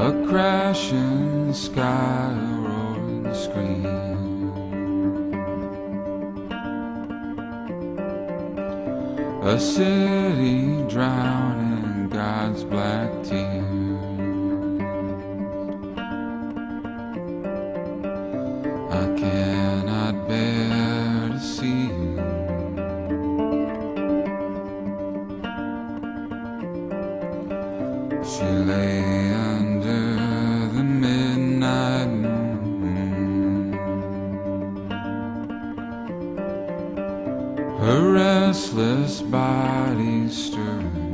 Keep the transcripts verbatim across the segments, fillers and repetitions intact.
a crashing sky, a roaring scream. A city drowning in God's black tears. I cannot bear to see you. She lay under the midnight moon, her restless body stirring,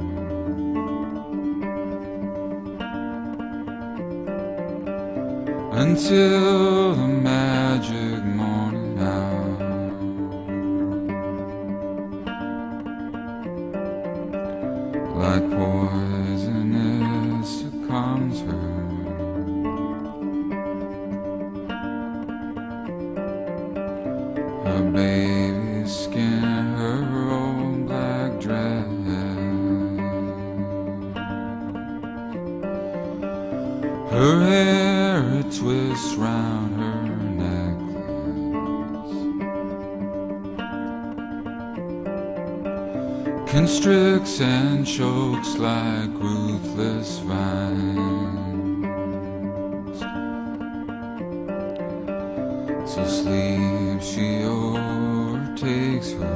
until the magic morning hour. Like poison it succumbs her. Her baby skin, her old black dress, her hair it twists round her necklace, constricts and chokes like ruthless vines. To sleep she overtakes her.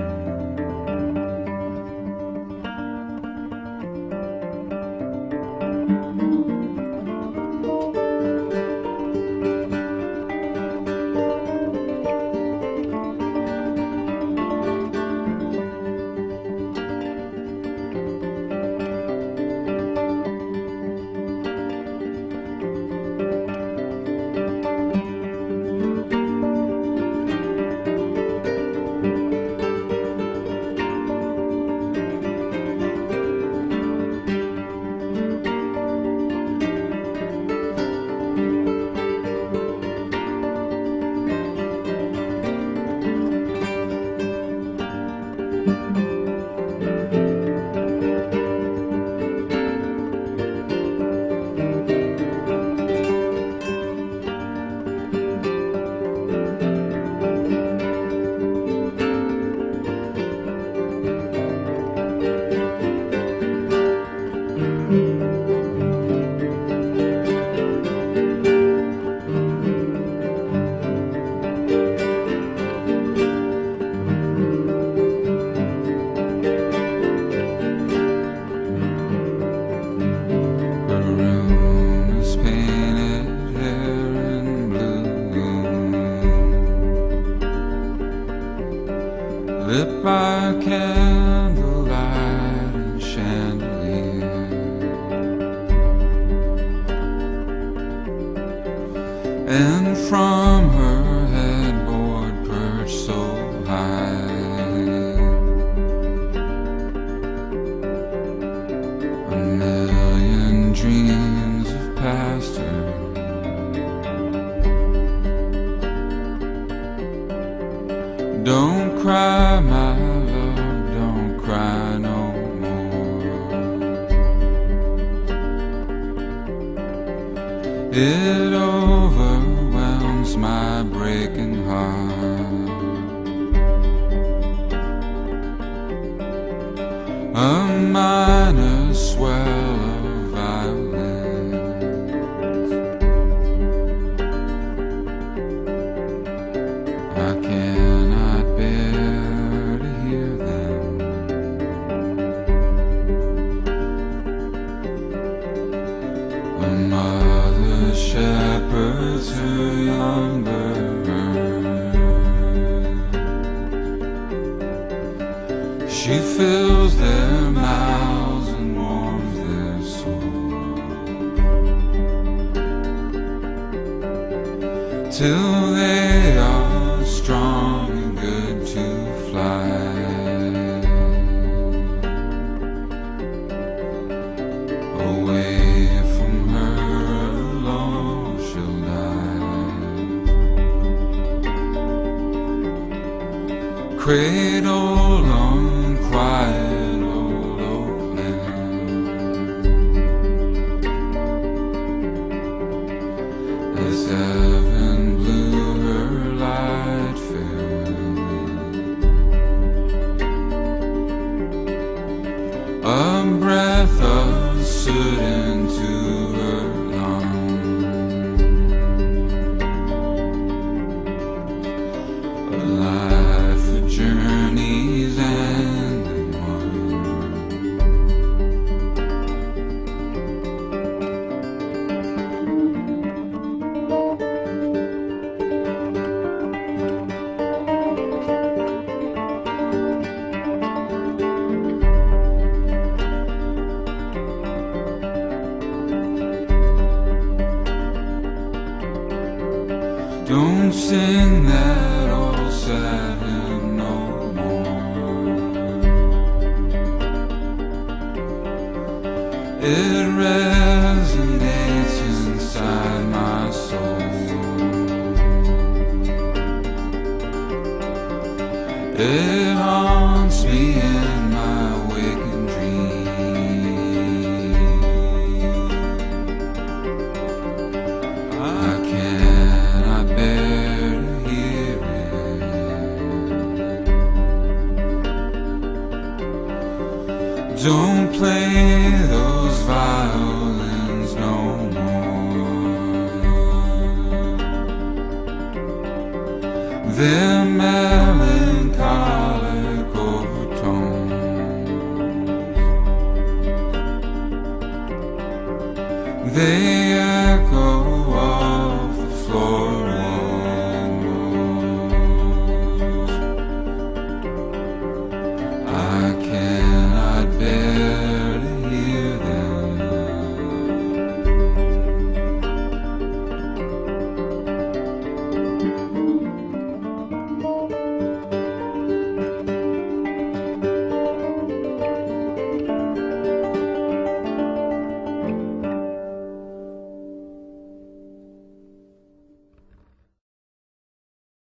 Lit by candlelight and chandelier, and from her headboard perched so high, a million dreams have passed her. Don't cry, my love, don't cry no more. It overwhelms my breaking heart. A minor swell of violins. I cannot bear to hear them. A mother shepherds her young birds. She fills their mouths and warms their souls, till they are strong and good to fly. Away from her alone she'll die. Cradle on quiet old Oakland, stood into her lungs. A life of journeys and one. Don't sing that old sad hymn no more. It resonates inside my soul. It haunts me in my waking dreams. I cannot bear to hear it. Don't play those violins no more. They're melancholic overtones. They echo off the floor.